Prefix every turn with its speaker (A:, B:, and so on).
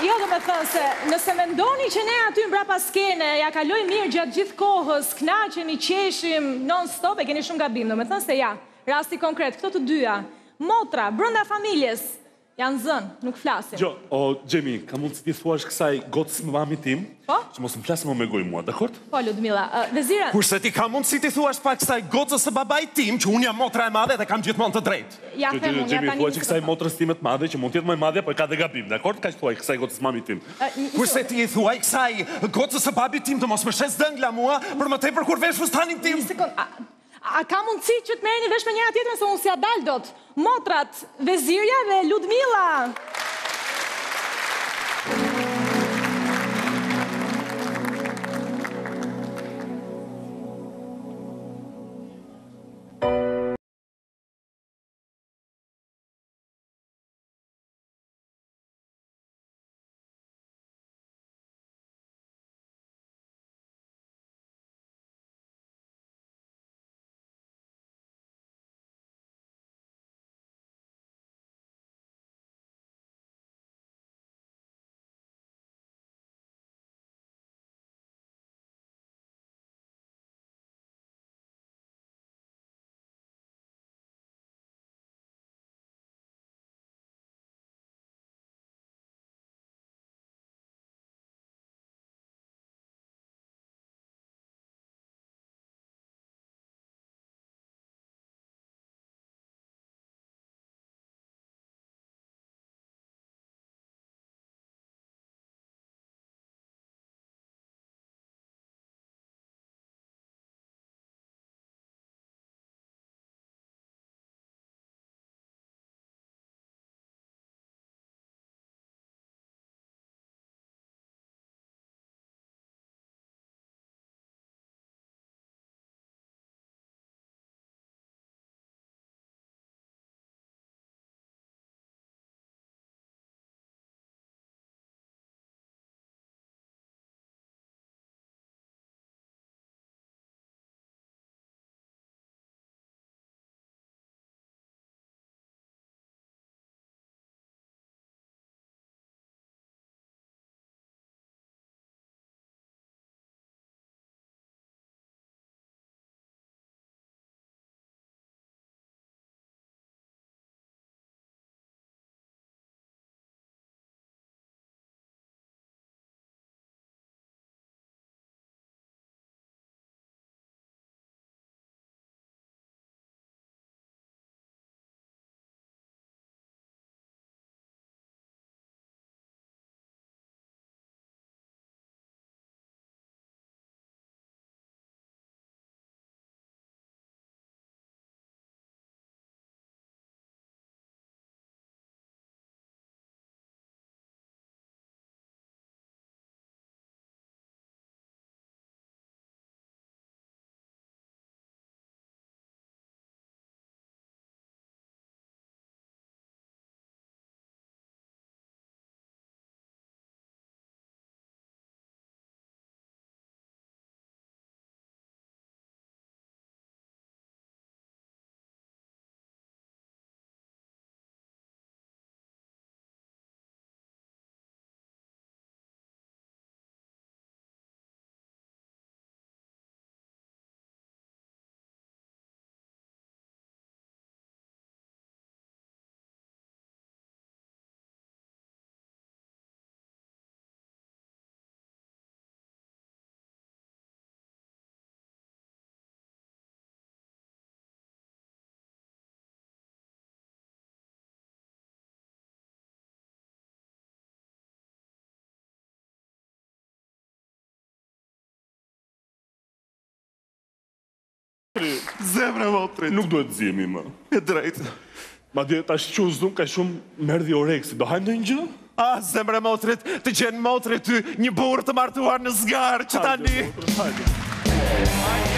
A: Jo, do me thënë se nëse mendoni që ne aty mbrapa skene, ja kaloj mirë gjatë gjithë kohës, knaqemi, qeshim, non-stop, e keni shumë gabim, do me thënë se ja, rasti konkret, këto të dyja, motra, brenda familjes, janë zënë, nuk flasin.
B: Jo, o, Gjemi, ka mundë si ti thuash kësaj gotës më mami tim,
A: Po?
B: që mos më flasë më me gojë mua, dakord?
A: Po, Ludmila, Vezira...
C: Kurse ti ka mundë si ti thuash pa kësaj gotës së babaj tim, që unë jam motra e madhe dhe kam gjithmonë të drejtë.
A: Ja, them unë, ja
B: Gjemi,
A: tani...
B: thua që kësaj motrës time të madhe, që mund tjetë më e madhe, po e ka dhe gabim, dakord? Ka që thuaj kësaj gotës mami tim.
C: Kurse ti i thuaj kësaj gotës së babi tim të mos më shes dëngla mua, për më tepër kur vesh fustanin tim.
A: Një sekund, a ka mundësi që të merrni vesh me njëra tjetrën se unë si dal dot? Motrat, Vezirja dhe Ludmila.
C: Zemra motrit.
B: Nuk duhet të zimi, më.
C: E drejtë.
B: Ma dje ta shquzun ka shumë merdi oreksi. Do hajmë në një gjë?
C: Zemra motrit, të gjenë motrit ty një burë të martuar në zgarë që tani.
B: Hajde.